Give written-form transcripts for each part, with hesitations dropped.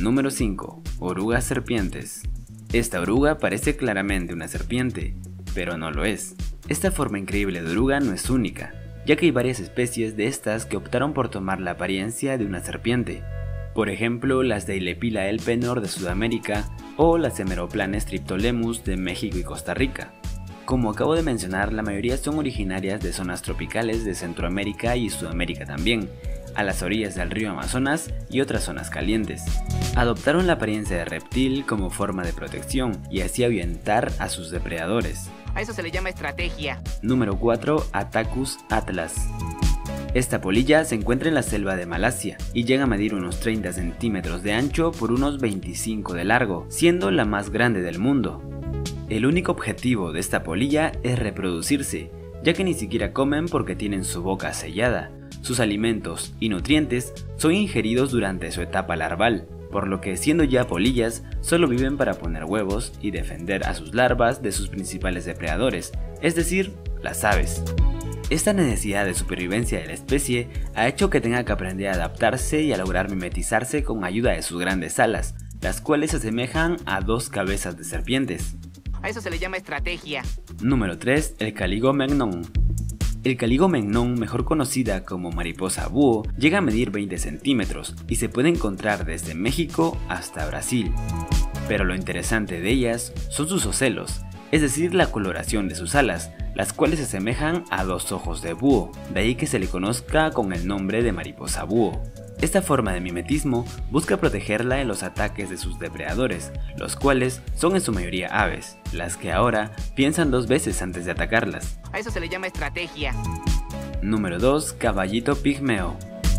Número 5. Orugas serpientes. Esta oruga parece claramente una serpiente, pero no lo es. Esta forma increíble de oruga no es única, ya que hay varias especies de estas que optaron por tomar la apariencia de una serpiente. Por ejemplo, las de Ilepila elpenor de Sudamérica o las Hemeroplanes triptolemus de México y Costa Rica. Como acabo de mencionar, la mayoría son originarias de zonas tropicales de Centroamérica y Sudamérica también, a las orillas del río Amazonas y otras zonas calientes. Adoptaron la apariencia de reptil como forma de protección y así ahuyentar a sus depredadores. A eso se le llama estrategia. Número 4. Attacus atlas. Esta polilla se encuentra en la selva de Malasia y llega a medir unos 30 centímetros de ancho por unos 25 de largo, siendo la más grande del mundo. El único objetivo de esta polilla es reproducirse, ya que ni siquiera comen porque tienen su boca sellada. Sus alimentos y nutrientes son ingeridos durante su etapa larval, por lo que siendo ya polillas, solo viven para poner huevos y defender a sus larvas de sus principales depredadores, es decir, las aves. Esta necesidad de supervivencia de la especie ha hecho que tenga que aprender a adaptarse y a lograr mimetizarse con ayuda de sus grandes alas, las cuales se asemejan a dos cabezas de serpientes. A eso se le llama estrategia. Número 3. El Caligomegnon. El Caligomegnon, mejor conocida como mariposa búho, llega a medir 20 centímetros y se puede encontrar desde México hasta Brasil. Pero lo interesante de ellas son sus ocelos, es decir, la coloración de sus alas, las cuales se asemejan a dos ojos de búho, de ahí que se le conozca con el nombre de mariposa búho. Esta forma de mimetismo busca protegerla en los ataques de sus depredadores, los cuales son en su mayoría aves, las que ahora piensan dos veces antes de atacarlas. A eso se le llama estrategia. Número 2. Caballito pigmeo.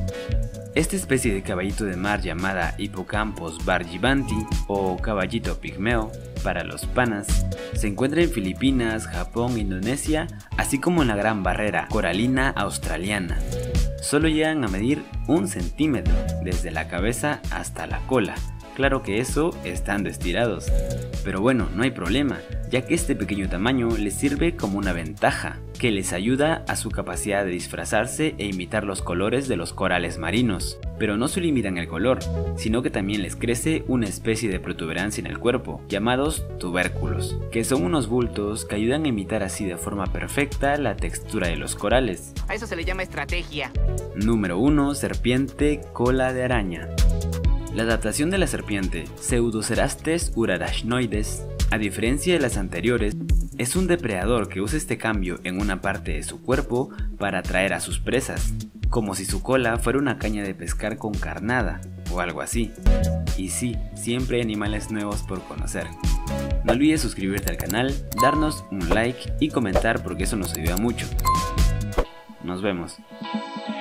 Esta especie de caballito de mar llamada Hippocampus bargibanti o caballito pigmeo para los panas se encuentra en Filipinas, Japón, Indonesia, así como en la Gran Barrera Coralina Australiana. Solo llegan a medir 1 centímetro desde la cabeza hasta la cola. Claro que eso estando estirados. Pero bueno, no hay problema, ya que este pequeño tamaño les sirve como una ventaja, que les ayuda a su capacidad de disfrazarse e imitar los colores de los corales marinos. Pero no se limitan al color, sino que también les crece una especie de protuberancia en el cuerpo, llamados tubérculos, que son unos bultos que ayudan a imitar así de forma perfecta la textura de los corales. A eso se le llama estrategia. Número 1. Serpiente cola de araña. La adaptación de la serpiente Pseudocerastes urarachnoides, a diferencia de las anteriores, es un depredador que usa este cambio en una parte de su cuerpo para atraer a sus presas, como si su cola fuera una caña de pescar con carnada o algo así. Y sí, siempre hay animales nuevos por conocer. No olvides suscribirte al canal, darnos un like y comentar porque eso nos ayuda mucho. Nos vemos.